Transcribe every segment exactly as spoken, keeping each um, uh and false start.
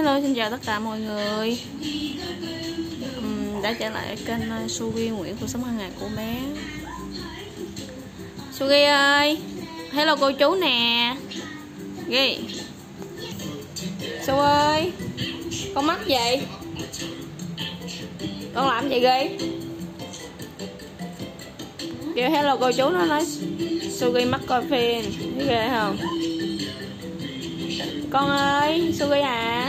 Hello, xin chào tất cả mọi người. uhm, Đã trở lại kênh Sugi Nguyễn cuộc sống hàng ngày của bé. Sugi ơi, hello cô chú nè. Ghi Su ơi, con mắc gì? Con làm gì Ghi? Kêu hello cô chú, nó nói Sugi mắc coi phim. Thấy ghê không? Con ơi, Sugi à.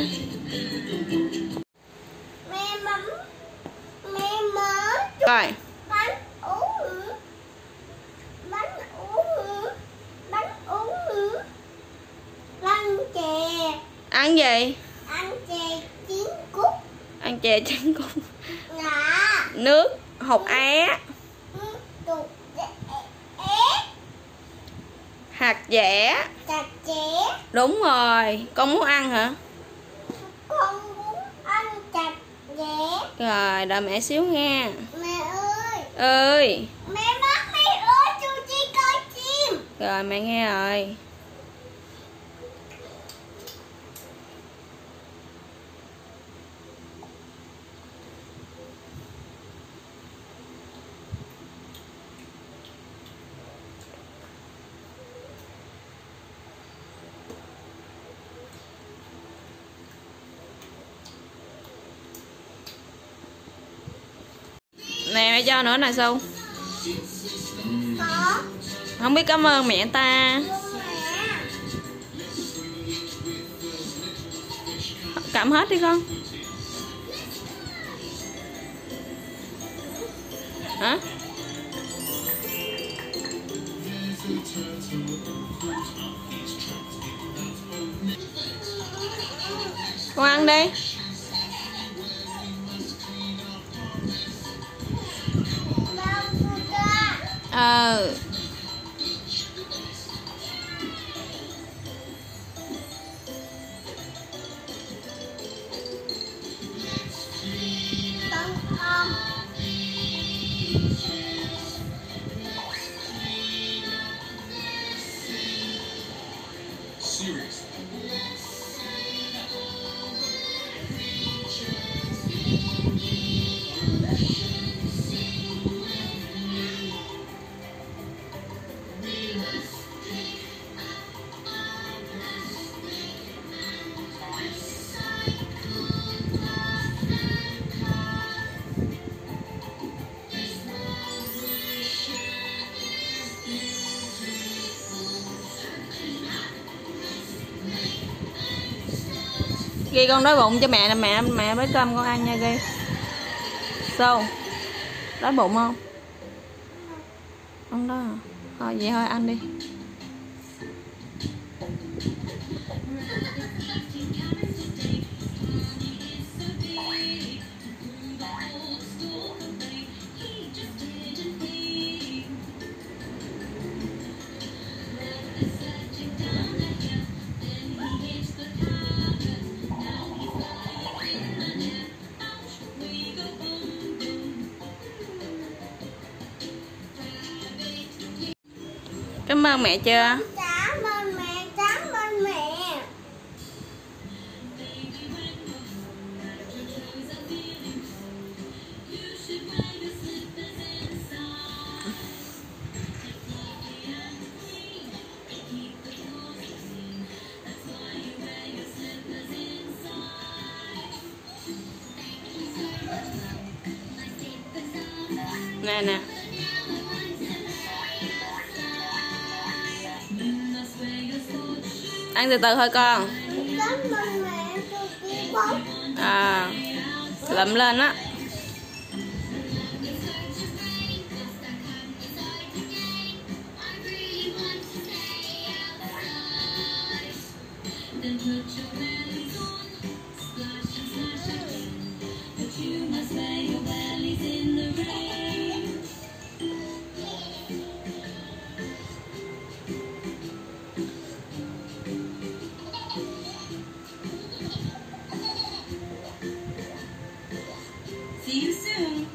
Mẹ mắm, mẹ mở Rồi. bánh ú bánh ú bánh ú bánh chè. Ăn gì? Ăn chè chín cút. Ăn chè trứng cút. Dạ. Nước hột á. Tục ế. Hạt dẻ. Chặt chè. Đúng rồi, con muốn ăn hả? Con muốn ăn chặt dẻ. Rồi, đợi mẹ xíu nha. Mẹ ơi. Ơi. Mẹ bắt mẹ ơi, chú chi coi chim. Rồi, mẹ nghe rồi. Nè mẹ cho nữa nè Su. Có. Không biết cảm ơn mẹ ta. Mẹ. Cầm hết đi con. Hả? Con ăn đi. Ờ. Ghi con đói bụng cho mẹ nè, mẹ mẹ bới cơm con ăn nha Ghi. Sao? Đói bụng không? Không đó hả? Thôi vậy thôi ăn đi. Cảm ơn mẹ chưa? Cảm ơn mẹ, cảm ơn mẹ. Nè nè. Ăn từ từ thôi con. Cảm ơn mẹ, tôi đi bóng. À, lụm lên á. See you soon.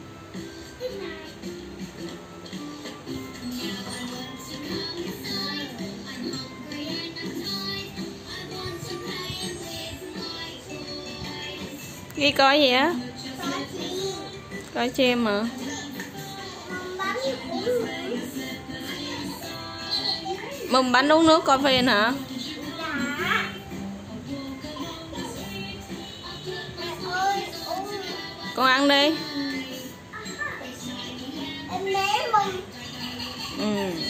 Ghi coi gì á? Có chim. Coi chim mà. Mâm bánh uống nước. Mâm bánh uống nước coi phim hả? Dạ. Mẹ ơi uống. Con ăn đi. Em bé mừng. Ừ.